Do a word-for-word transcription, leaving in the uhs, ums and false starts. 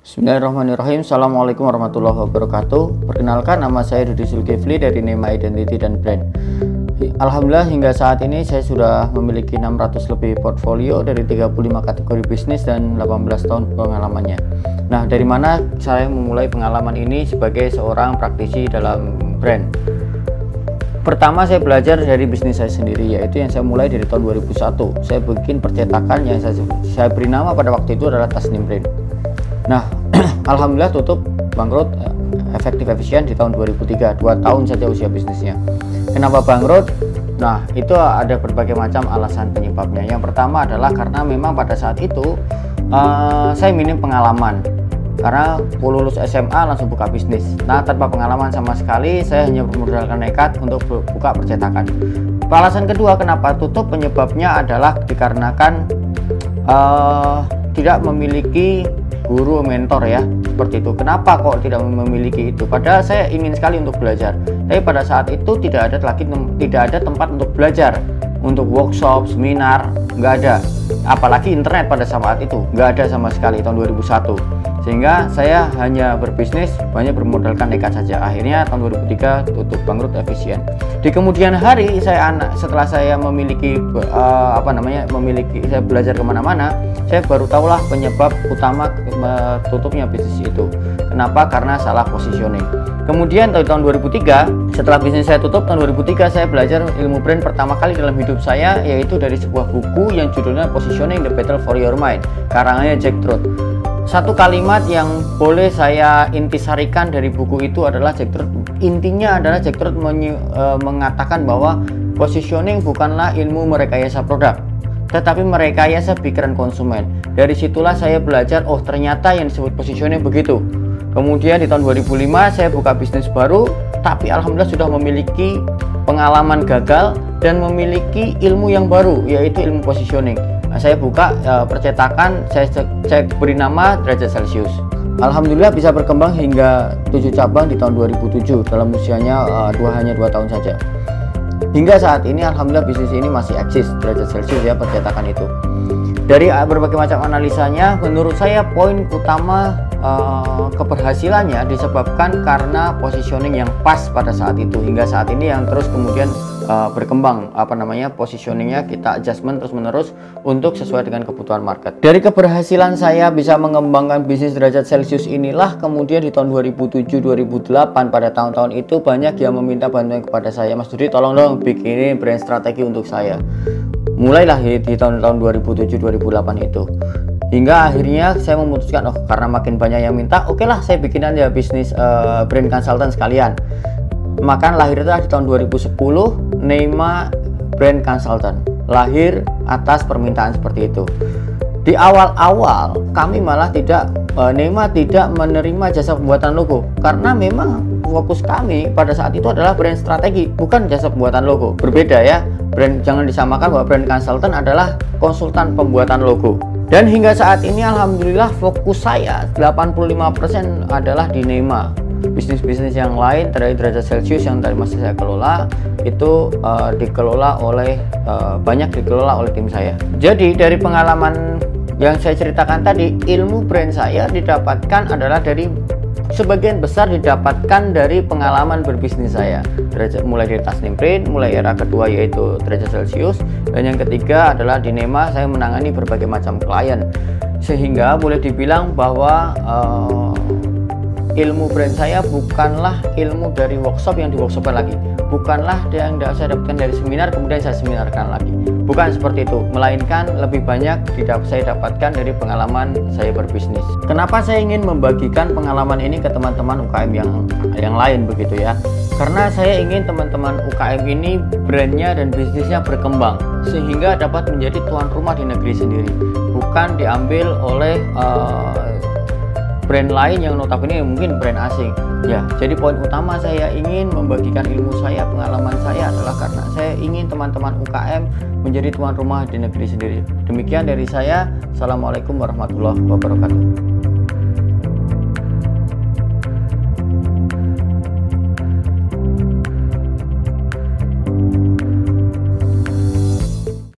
Bismillahirrahmanirrahim. Assalamualaikum warahmatullahi wabarakatuh. Perkenalkan, nama saya Rudy Zulkifli dari Nema Identity dan Brand. Alhamdulillah hingga saat ini saya sudah memiliki enam ratus lebih portfolio dari tiga puluh lima kategori bisnis dan delapan belas tahun pengalamannya. Nah, dari mana saya memulai pengalaman ini sebagai seorang praktisi dalam brand? Pertama, saya belajar dari bisnis saya sendiri, yaitu yang saya mulai dari tahun dua ribu satu. Saya bikin percetakan yang saya, saya beri nama pada waktu itu adalah Tasnim Print. Nah, alhamdulillah tutup bangkrut efektif efisien di tahun dua ribu tiga, dua tahun saja usia bisnisnya. Kenapa bangkrut? Nah, itu ada berbagai macam alasan penyebabnya. Yang pertama adalah karena memang pada saat itu uh, saya minim pengalaman. Karena lulus S M A langsung buka bisnis. Nah, tanpa pengalaman sama sekali, saya hanya bermodalkan nekat untuk buka percetakan. Alasan kedua kenapa tutup, penyebabnya adalah dikarenakan uh, tidak memiliki guru mentor ya, seperti itu. Kenapa kok tidak memiliki itu? Padahal saya ingin sekali untuk belajar, tapi pada saat itu tidak ada lagi tidak ada tempat untuk belajar, untuk workshop, seminar, nggak ada. Apalagi internet pada saat itu nggak ada sama sekali tahun dua ribu satu. Sehingga saya hanya berbisnis banyak bermodalkan nekat saja. Akhirnya tahun dua ribu tiga tutup bangkrut efisien. Di kemudian hari saya anak setelah saya memiliki uh, apa namanya memiliki saya belajar kemana-mana, saya baru tahulah penyebab utama tutupnya bisnis itu. Kenapa? Karena salah positioning. Kemudian tahun dua ribu tiga, setelah bisnis saya tutup tahun dua ribu tiga, saya belajar ilmu brand pertama kali dalam hidup saya, yaitu dari sebuah buku yang judulnya Positioning: The Battle for Your Mind, karangannya Jack Trout. Satu kalimat yang boleh saya intisarikan dari buku itu adalah Jack Trout. Intinya adalah Jack Trout menye, e, mengatakan bahwa positioning bukanlah ilmu merekayasa produk, tetapi merekayasa pikiran konsumen. Dari situlah saya belajar, oh ternyata yang disebut positioning begitu. Kemudian di tahun dua ribu lima saya buka bisnis baru, tapi alhamdulillah sudah memiliki pengalaman gagal dan memiliki ilmu yang baru, yaitu ilmu positioning. Nah, saya buka uh, percetakan, saya cek, cek beri nama Derajat Celcius. Alhamdulillah bisa berkembang hingga tujuh cabang di tahun dua ribu tujuh dalam usianya uh, dua hanya dua tahun saja. Hingga saat ini alhamdulillah bisnis ini masih eksis, Derajat Celcius ya, percetakan itu. Dari uh, berbagai macam analisanya, menurut saya poin utama uh, keberhasilannya disebabkan karena positioning yang pas pada saat itu. Hingga saat ini yang terus kemudian Uh, berkembang apa namanya positioningnya, kita adjustment terus menerus untuk sesuai dengan kebutuhan market. Dari keberhasilan saya bisa mengembangkan bisnis Derajat Celcius inilah kemudian di tahun dua ribu tujuh dua ribu delapan, pada tahun-tahun itu banyak yang meminta bantuan kepada saya, Mas Dudi tolong dong bikinin brand strategi untuk saya. Mulailah di, di tahun-tahun dua ribu tujuh dua ribu delapan itu, hingga akhirnya saya memutuskan, oh karena makin banyak yang minta, oke lah saya bikin aja bisnis uh, brand consultant sekalian. Maka lahirlah di tahun dua ribu sepuluh Nema Brand Consultant, lahir atas permintaan seperti itu. Di awal-awal kami malah tidak e, Nema tidak menerima jasa pembuatan logo, karena memang fokus kami pada saat itu adalah brand strategi, bukan jasa pembuatan logo. Berbeda ya, brand, jangan disamakan bahwa brand consultant adalah konsultan pembuatan logo. Dan hingga saat ini alhamdulillah fokus saya delapan puluh lima persen adalah di Nema. Bisnis-bisnis yang lain dari Derajat Celcius yang tadi masih saya kelola itu uh, dikelola oleh uh, banyak dikelola oleh tim saya. Jadi dari pengalaman yang saya ceritakan tadi, ilmu brand saya didapatkan adalah dari sebagian besar didapatkan dari pengalaman berbisnis saya. Derajat, mulai dari Tasnim Print, mulai era kedua yaitu Derajat Celcius, dan yang ketiga adalah di Nema saya menangani berbagai macam klien, sehingga boleh dibilang bahwa uh, ilmu brand saya bukanlah ilmu dari workshop yang di workshopkan lagi, bukanlah yang saya dapatkan dari seminar kemudian saya seminarkan lagi, bukan seperti itu, melainkan lebih banyak tidak saya dapatkan dari pengalaman saya berbisnis. Kenapa saya ingin membagikan pengalaman ini ke teman-teman U K M yang yang lain begitu ya? Karena saya ingin teman-teman U K M ini brandnya dan bisnisnya berkembang sehingga dapat menjadi tuan rumah di negeri sendiri, bukan diambil oleh uh, brand lain yang notabene mungkin brand asing ya. Jadi poin utama saya ingin membagikan ilmu saya, pengalaman saya adalah karena saya ingin teman-teman U K M menjadi tuan rumah di negeri sendiri. Demikian dari saya. Assalamualaikum warahmatullahi wabarakatuh.